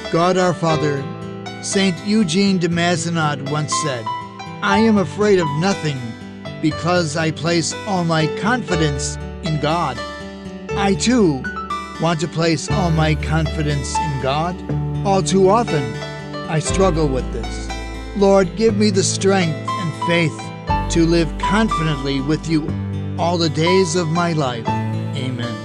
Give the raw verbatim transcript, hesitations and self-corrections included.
God our Father, Saint Eugene de Mazenod once said, "I am afraid of nothing because I place all my confidence in God." I too want to place all my confidence in God. All too often, I struggle with this. Lord, give me the strength and faith to live confidently with you all the days of my life. Amen.